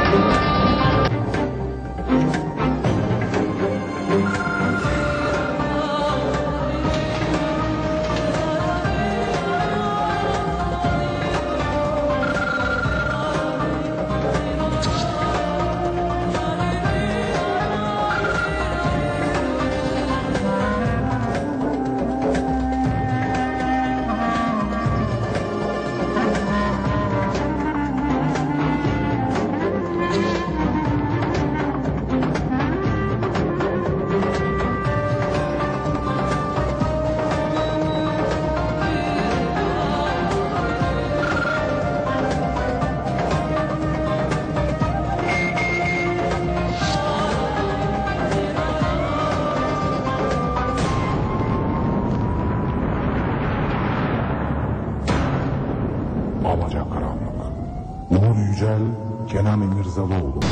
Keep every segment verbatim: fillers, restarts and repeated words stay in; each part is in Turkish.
Alacakaranlık. Uğur Yücel, Kenan İmirzalıoğlu.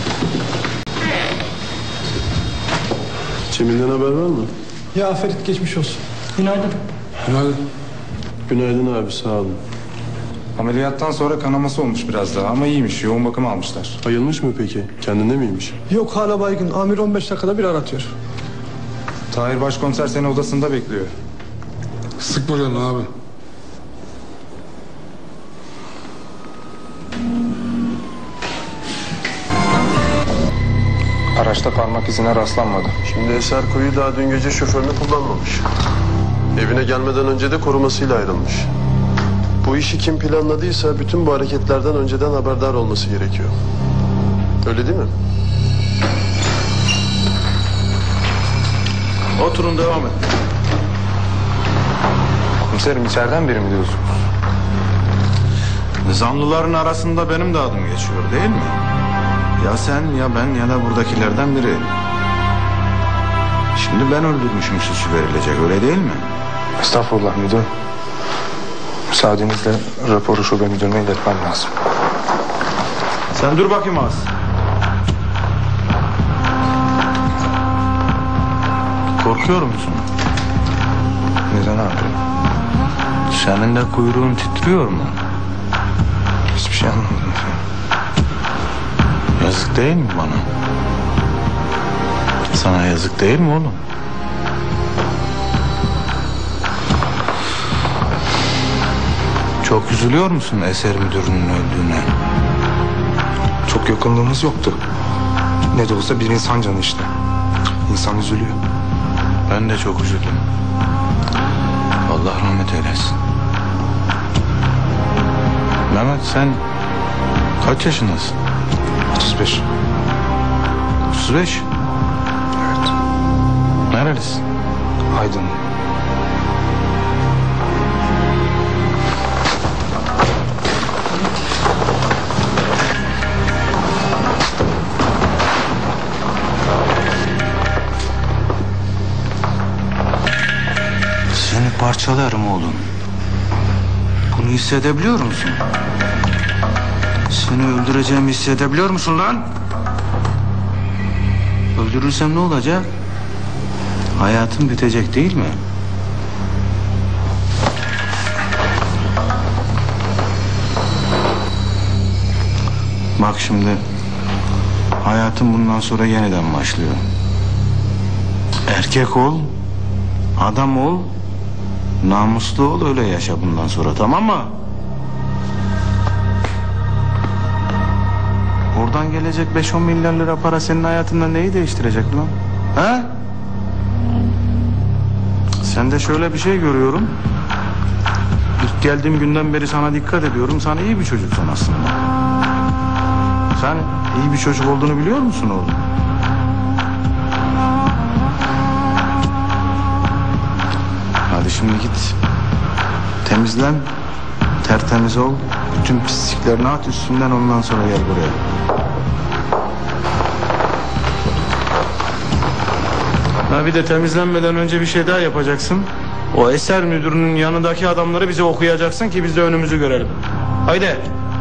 Cemil'den haber var mı? Ya Ferit, geçmiş olsun. Günaydın. Günaydın. Günaydın abi, sağ olun. Ameliyattan sonra kanaması olmuş biraz daha ama iyiymiş. Yoğun bakım almışlar. Ayılmış mı peki? Kendinde miymiş? Yok, hala baygın. Amir on beş dakikada bir aratıyor. Tahir Başkomiser seni odasında bekliyor. Sık buradan abi. Araçta parmak izine rastlanmadı. Şimdi Eser Koyu daha dün gece şoförünü kullanmamış. Evine gelmeden önce de korumasıyla ayrılmış. Bu işi kim planladıysa bütün bu hareketlerden önceden haberdar olması gerekiyor. Öyle değil mi? Oturun, devam et. Komiserim, içeriden biri mi diyorsunuz? Zanlıların arasında benim de adım geçiyor değil mi? Ya sen ya ben ya da buradakilerden biri. Şimdi ben öldürmüşüm suçu verilecek, öyle değil mi? Estağfurullah müdürüm. Müsaadenizle raporu şube müdürüne iletmem lazım. Sen dur bakayım az. Korkuyor musun? Neden abi? Senin de kuyruğun titriyor mu? Hiçbir şey anlamadım. Yazık değil mi bana? Sana yazık değil mi oğlum? Çok üzülüyor musun Eser müdürünün öldüğüne? Çok yakınlığımız yoktu. Ne de olsa bir insan canı işte. İnsan üzülüyor. Ben de çok üzüldüm. Allah rahmet eylesin. Mehmet, sen kaç yaşındasın? otuz beş. otuz beş. Evet. Nerelisin? Aydın. Seni parçalarım oğlum. Bunu hissedebiliyor musun? Seni öldüreceğimi hissedebiliyor musun lan? Öldürürsem ne olacak? Hayatım bitecek değil mi? Bak şimdi, hayatım bundan sonra yeniden başlıyor. Erkek ol, adam ol, namuslu ol, öyle yaşa bundan sonra, tamam mı? Oradan gelecek beş on milyar lira para senin hayatında neyi değiştirecek lan? Ha? Sen de şöyle bir şey görüyorum. İlk geldiğim günden beri sana dikkat ediyorum. Sen iyi bir çocuksun aslında. Sen iyi bir çocuk olduğunu biliyor musun oğlum? Hadi şimdi git. Temizlen. Tertemiz ol. Bütün pisliklerini at üstünden, ondan sonra gel buraya. Ha, bir de temizlenmeden önce bir şey daha yapacaksın. O Eser müdürünün yanındaki adamları bize okuyacaksın ki biz de önümüzü görelim. Haydi.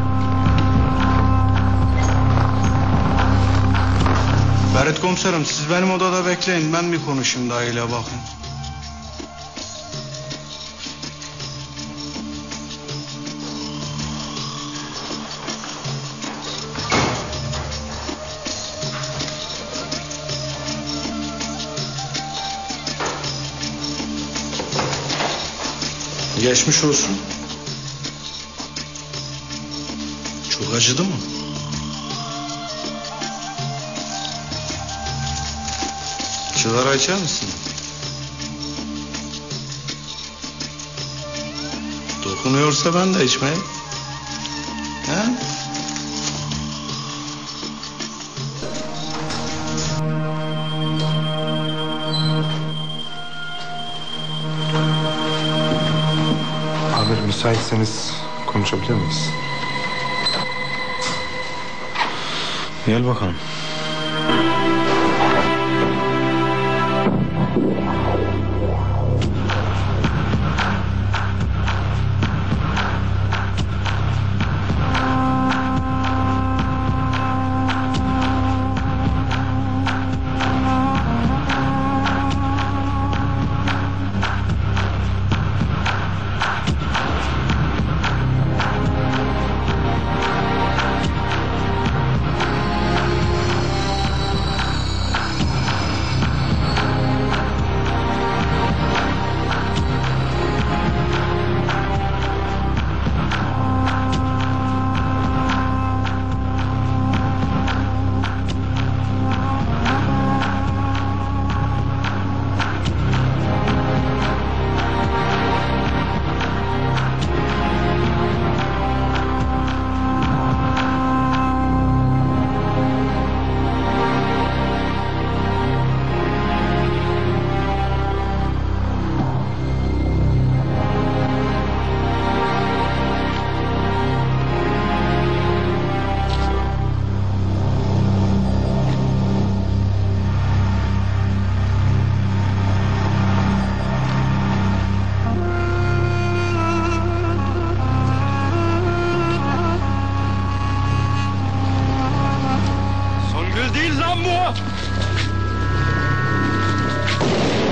Ferit komiserim, siz benim odada bekleyin. Ben bir konuşayım dayıyla, bakın. Geçmiş olsun. Çok acıdı mı? Sigara içer misin? Dokunuyorsa ben de içmeyeyim. He? Amir müsaitseniz konuşabilir miyiz? Gel bakalım. Songül değil lan bu!